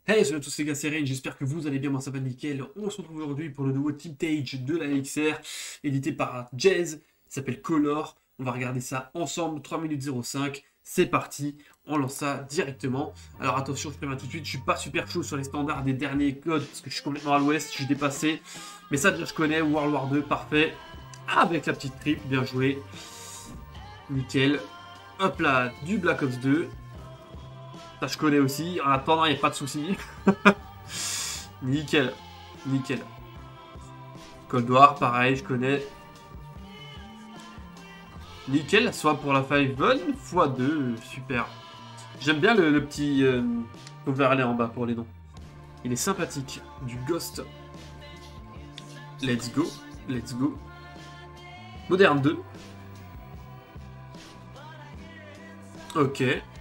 Hey, salut à tous les gars, c'est Rain, j'espère que vous allez bien, moi ça va nickel. On se retrouve aujourd'hui pour le nouveau Teamtage de la LxR, édité par Jazz, il s'appelle Color. On va regarder ça ensemble, 3 minutes 05, c'est parti, on lance ça directement. Alors attention, je préviens tout de suite, je suis pas super chaud sur les standards des derniers codes, parce que je suis complètement à l'ouest, je suis dépassé. Mais ça déjà je connais, World War 2, parfait. Avec la petite trip, bien joué. Nickel. Hop là, du Black Ops 2. Ça, je connais aussi. En attendant, il n'y a pas de souci. Nickel. Nickel. Cold War, pareil, je connais. Nickel. Soit pour la 5 x2. Super. J'aime bien le petit overlay en bas pour les noms. Il est sympathique. Du Ghost. Let's go. Let's go. Modern 2. Ok.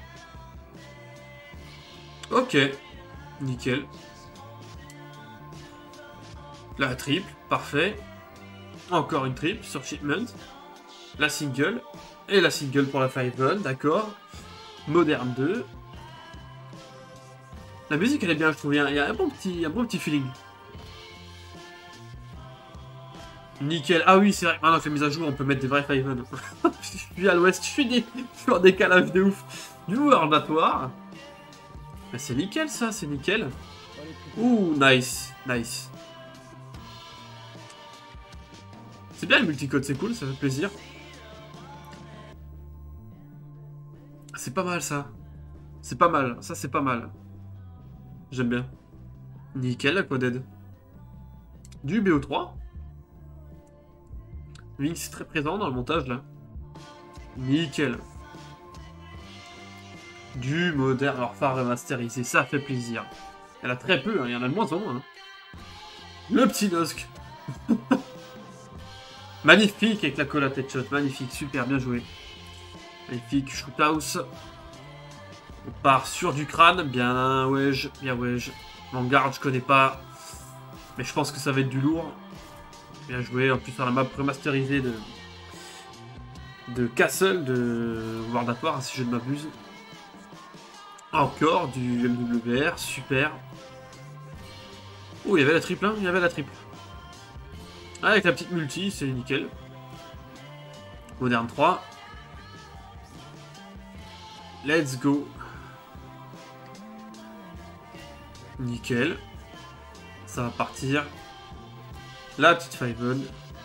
Ok, nickel. La triple, parfait. Encore une triple sur Shipment. La single. Et la single pour la 5-1, d'accord. Modern 2. La musique elle est bien, je trouve. Il y a un bon petit feeling. Nickel. Ah oui, c'est vrai. Maintenant que la mise à jour, on peut mettre des vrais 5-1. Je suis à l'ouest, je suis en décalage de ouf. Du ordinatoire. Mais c'est nickel ça, c'est nickel. Ouh, nice, nice. C'est bien le multicode, c'est cool, ça fait plaisir. C'est pas mal ça. C'est pas mal, ça c'est pas mal. J'aime bien. Nickel la coded. Du BO3. Mix très présent dans le montage là. Nickel. Du moderne LxR remasterisé, ça fait plaisir. Il y en a très peu, hein. Il y en a de moins en moins. Hein. Le petit Nosk. Magnifique avec la cola headshot, magnifique, super, bien joué. Magnifique, shoothouse. On part sur du crâne, bien wesh, bien wesh. Vanguard, je connais pas. Mais je pense que ça va être du lourd. Bien joué, en plus sur la map remasterisée de Castle, de Wardatoire, si je ne m'abuse. Encore du LxR, super. Oh, il y avait la triple, hein, il y avait la triple. Avec la petite multi, c'est nickel. Modern 3. Let's go. Nickel. Ça va partir. La petite 5-1.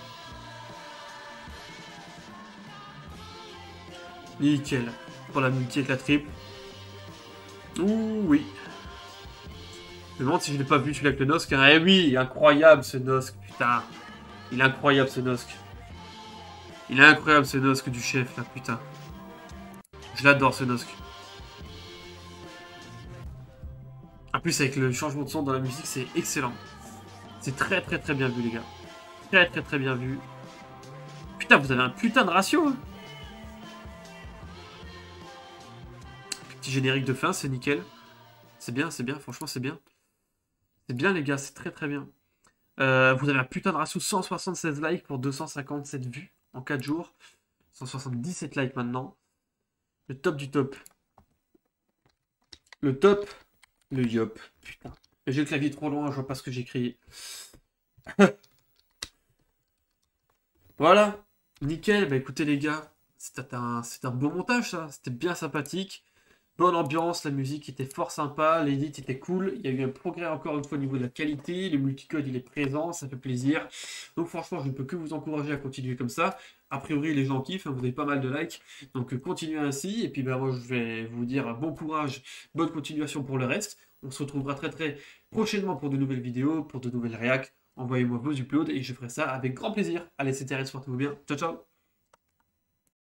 Nickel. Pour la multi avec la triple. Ouh, oui. Je me demande si je l'ai pas vu celui avec le Nosk. Hein. Eh oui, incroyable ce Nosk, putain. Il est incroyable ce Nosk. Il est incroyable ce Nosk du chef là, putain. Je l'adore ce Nosk. En plus avec le changement de son dans la musique, c'est excellent. C'est très bien vu les gars. Très bien vu. Putain, vous avez un putain de ratio. Hein. Petit générique de fin, c'est nickel. C'est bien, franchement c'est bien. C'est bien les gars, c'est très bien. Vous avez un putain de ratio 176 likes pour 257 vues en 4 jours. 177 likes maintenant. Le top du top. Le top. Le yop. Putain. J'ai le clavier trop loin, je vois pas ce que j'ai crié. Voilà. Nickel. Bah écoutez les gars, c'était un beau montage ça. C'était bien sympathique. Bonne ambiance, la musique était fort sympa, l'edit était cool, il y a eu un progrès encore une fois au niveau de la qualité, le multicode il est présent, ça fait plaisir. Donc franchement, je ne peux que vous encourager à continuer comme ça. A priori, les gens kiffent, hein, vous avez pas mal de likes, donc continuez ainsi. Et puis ben, moi, je vais vous dire bon courage, bonne continuation pour le reste. On se retrouvera très prochainement pour de nouvelles vidéos, pour de nouvelles réacs. Envoyez-moi vos uploads et je ferai ça avec grand plaisir. Allez, c'était RS, portez-vous bien. Ciao, ciao.